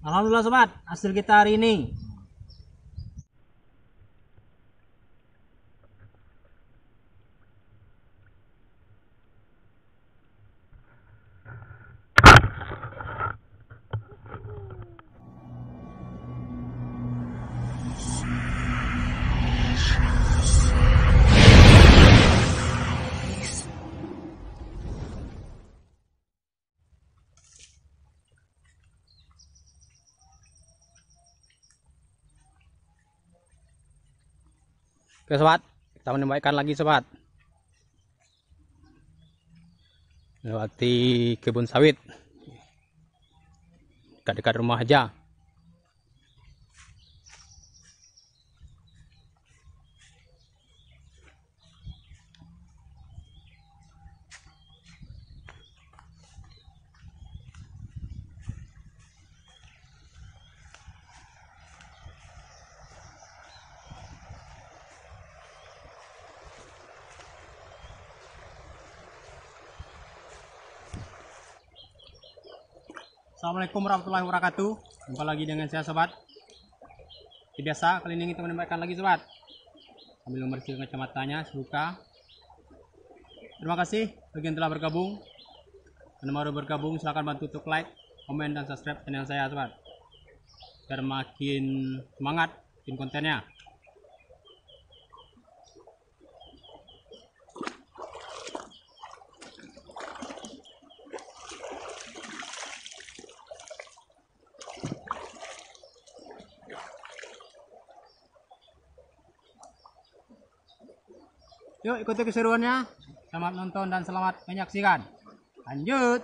Alhamdulillah sobat, hasil kita hari ini. Oke sobat, kita menembak ikan lagi sobat. Lewati kebun sawit, dekat-dekat rumah aja. Assalamualaikum warahmatullahi wabarakatuh. Jumpa lagi dengan saya sobat. Seperti biasa, kali ini kita menembakkan lagi sobat, sambil membersihkan kacamatanya sebuka. Terima kasih bagi yang telah bergabung. Anda baru bergabung, silahkan bantu untuk like, komen, dan subscribe channel saya sobat, biar makin semangat bikin kontennya. Yuk ikuti keseruannya. Selamat nonton dan selamat menyaksikan. Lanjut.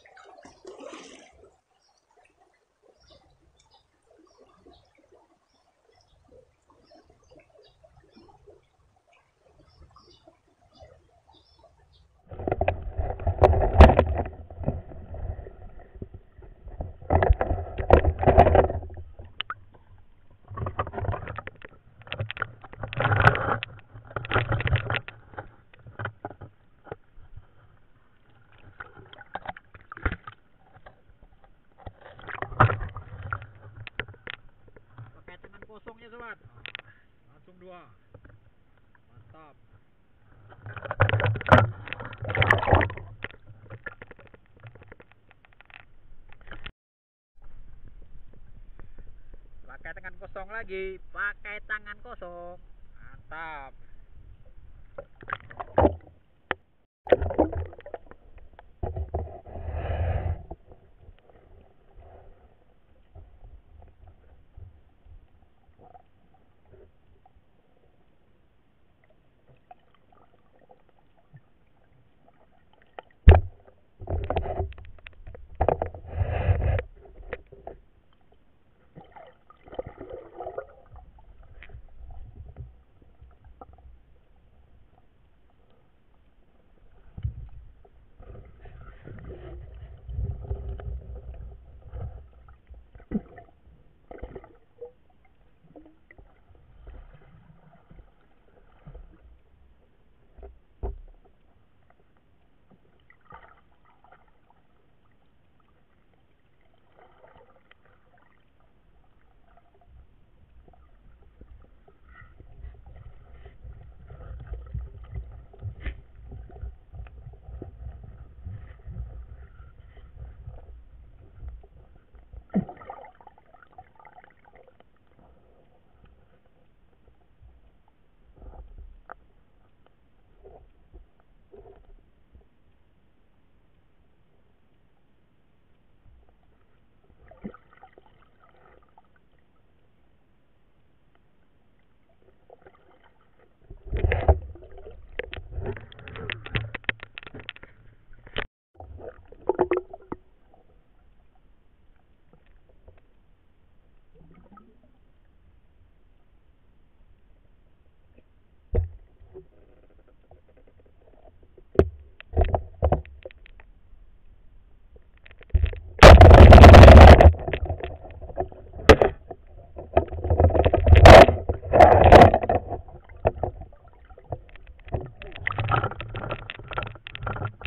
Kosongnya sobat, langsung dua, mantap. Pakai tangan kosong lagi, pakai tangan kosong, mantap.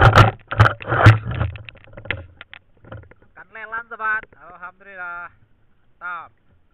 Sobat, alhamdulillah mantap.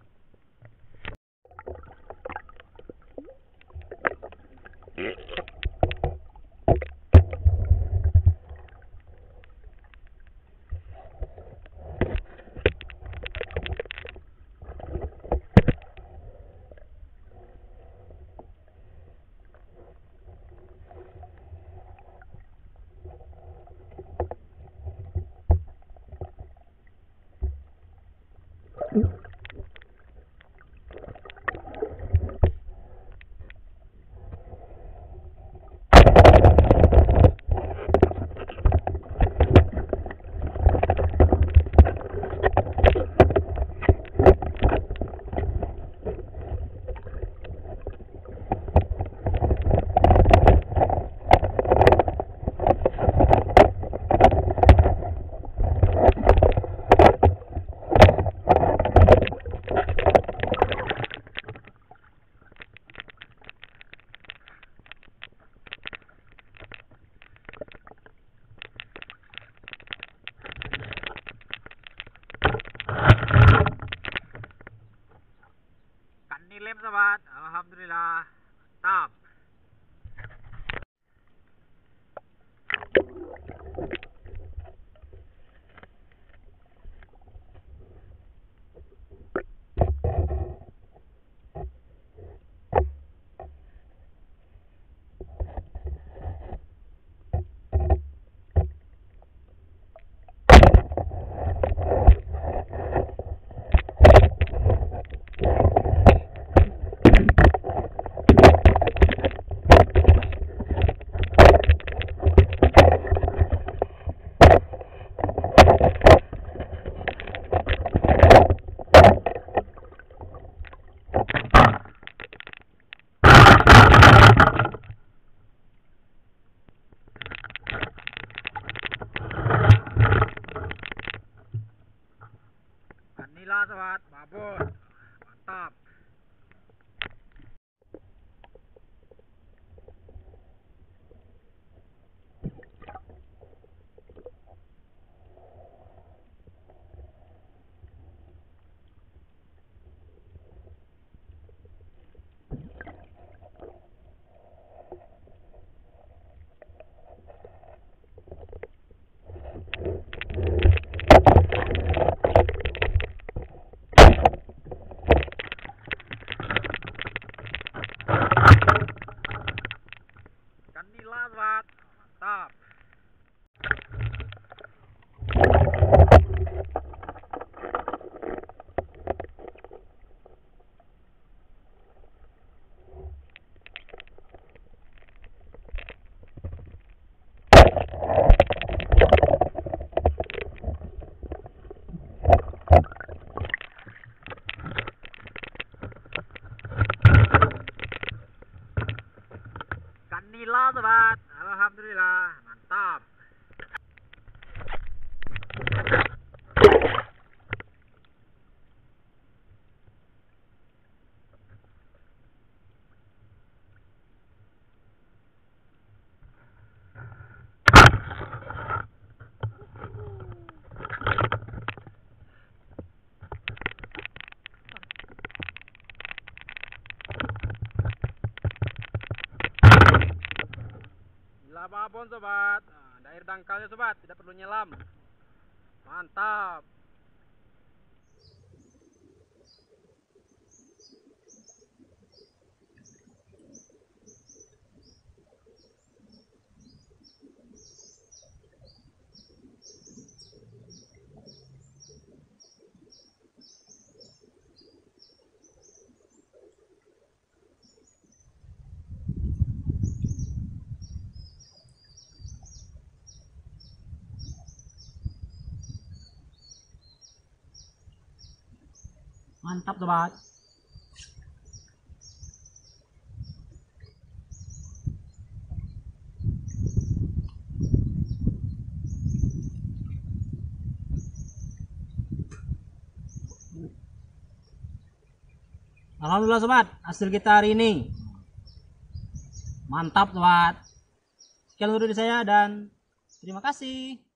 Nilim sobat, alhamdulillah, mantap. Kanila sobat, babon, mantap. Kanila sobat, mantap. Kanila sobat, alhamdulillah, mantap. Gila babon sobat, nah, ada air dangkalnya sobat, tidak perlu nyelam. Mantap. Mantap sobat. Alhamdulillah sobat, hasil kita hari ini mantap sobat. Sekian dulu dari saya dan terima kasih.